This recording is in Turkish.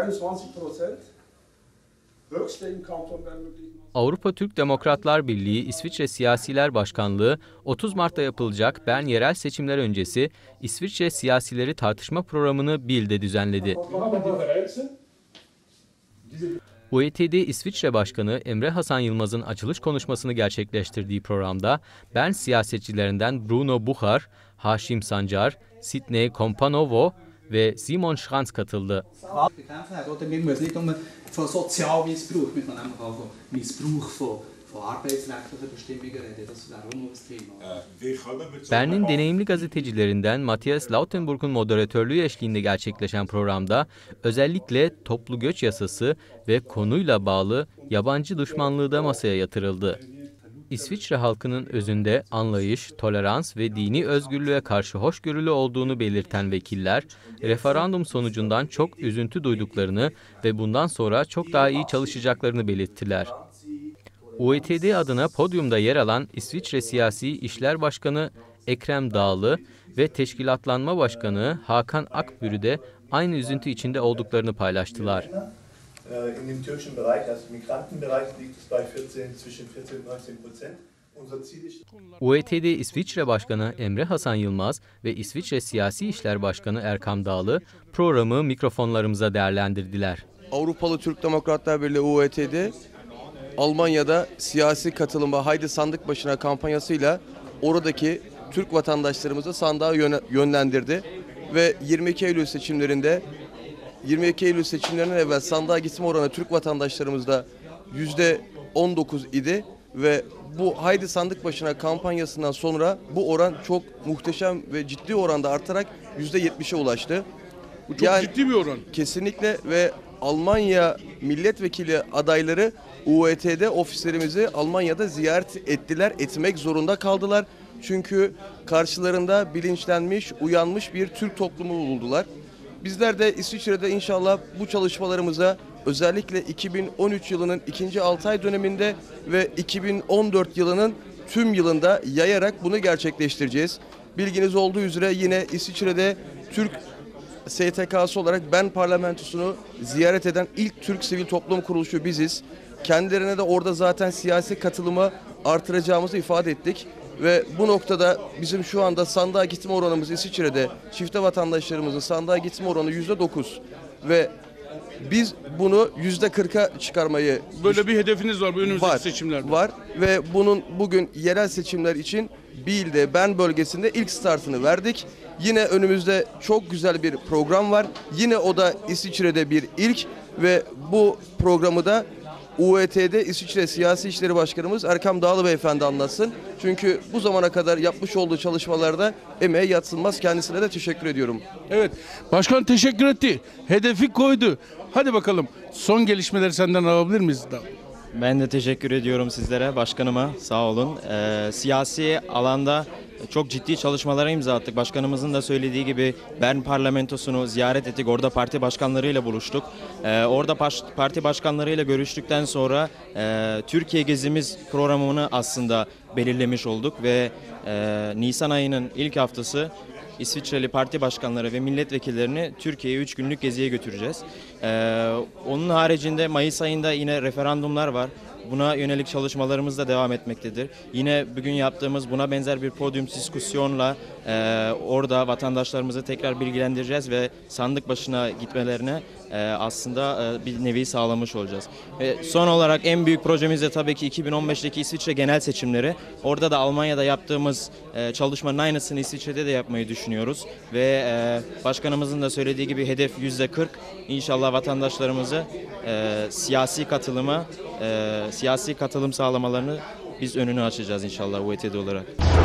21%. Höchste im Kanton Bern möglich. Avrupa Türk Demokratlar Birliği İsviçre Siyasiler Başkanlığı 30 Mart'ta yapılacak Bern yerel seçimler öncesi İsviçre siyasileri tartışma programını BİL'de düzenledi. UETD İsviçre Başkanı Emre Hasan Yılmaz'ın açılış konuşmasını gerçekleştirdiği programda Bern siyasetçilerinden Bruno Buchar, Haşim Sancar, Sidney Kompanovo ve Simon Schranz katıldı. Bern'in deneyimli gazetecilerinden Matthias Lautenburg'un moderatörlüğü eşliğinde gerçekleşen programda özellikle toplu göç yasası ve konuyla bağlı yabancı düşmanlığı da masaya yatırıldı. İsviçre halkının özünde anlayış, tolerans ve dini özgürlüğe karşı hoşgörülü olduğunu belirten vekiller, referandum sonucundan çok üzüntü duyduklarını ve bundan sonra çok daha iyi çalışacaklarını belirttiler. UETD adına podyumda yer alan İsviçre Siyasi İşler Başkanı Ekrem Dağlı ve Teşkilatlanma Başkanı Hakan Akbürü de aynı üzüntü içinde olduklarını paylaştılar. In dem türkischen Bereich, also Migrantenbereich, liegt es bei zwischen 14 und 19%. UETD İsviçre Başkanı Emre Hasan Yılmaz ve İsviçre Siyasi İşler Başkanı Erkam Dağlı programı mikrofonlarımıza değerlendirdiler. Avrupalı Türk Demokratlar Birliği UETD, Almanya'da siyasi katılıma Haydi Sandık Başına kampanyasıyla oradaki Türk vatandaşlarımızı sandığa yönlendirdi ve 22 Eylül seçimlerinden evvel sandığa gitme oranı Türk vatandaşlarımızda %19 idi ve bu Haydi Sandık Başına kampanyasından sonra bu oran çok muhteşem ve ciddi oranda artarak %70'e ulaştı. Bu çok ciddi bir oran. Kesinlikle ve Almanya milletvekili adayları UETD ofislerimizi Almanya'da ziyaret etmek zorunda kaldılar. Çünkü karşılarında bilinçlenmiş, uyanmış bir Türk toplumu buldular. Bizler de İsviçre'de inşallah bu çalışmalarımıza özellikle 2013 yılının ikinci 6 ay döneminde ve 2014 yılının tüm yılında yayarak bunu gerçekleştireceğiz. Bilginiz olduğu üzere yine İsviçre'de Türk STK'sı olarak Bern parlamentosunu ziyaret eden ilk Türk sivil toplum kuruluşu biziz. Kendilerine de orada zaten siyasi katılımı artıracağımızı ifade ettik. Ve bu noktada bizim şu anda sandığa gitme oranımız İsviçre'de çifte vatandaşlarımızın sandığa gitme oranı %9 ve biz bunu %40'a çıkarmayı böyle bir hedefiniz var bu önümüzdeki seçimlerde. Var ve bunun bugün yerel seçimler için BİL'de Bern bölgesinde ilk startını verdik. Yine önümüzde çok güzel bir program var. Yine o da İsviçre'de bir ilk ve bu programı da UETD İsviçre Siyasi İşleri Başkanımız Erkam Dağlı Beyefendi anlatsın. Çünkü bu zamana kadar yapmış olduğu çalışmalarda emeğe yadsınmaz. Kendisine de teşekkür ediyorum. Evet, başkan teşekkür etti. Hedefi koydu. Hadi bakalım son gelişmeleri senden alabilir miyiz? Ben de teşekkür ediyorum sizlere, başkanıma. Sağ olun. Siyasi alanda çok ciddi çalışmalara imza attık. Başkanımızın da söylediği gibi Bern parlamentosunu ziyaret ettik. Orada parti başkanlarıyla buluştuk. Orada parti başkanlarıyla görüştükten sonra Türkiye gezimiz programını aslında belirlemiş olduk ve Nisan ayının ilk haftası İsviçreli parti başkanları ve milletvekillerini Türkiye'ye 3 günlük geziye götüreceğiz. Onun haricinde Mayıs ayında yine referandumlar var. Buna yönelik çalışmalarımız da devam etmektedir. Yine bugün yaptığımız buna benzer bir podyum diskusyonla orada vatandaşlarımızı tekrar bilgilendireceğiz ve sandık başına gitmelerine aslında bir nevi sağlamış olacağız. Ve son olarak en büyük projemiz de tabii ki 2015'teki İsviçre genel seçimleri. Orada da Almanya'da yaptığımız çalışmanın aynısını İsviçre'de de yapmayı düşünüyoruz. Ve başkanımızın da söylediği gibi hedef %40. İnşallah vatandaşlarımızı siyasi katılım sağlamalarını biz önünü açacağız inşallah UETD olarak.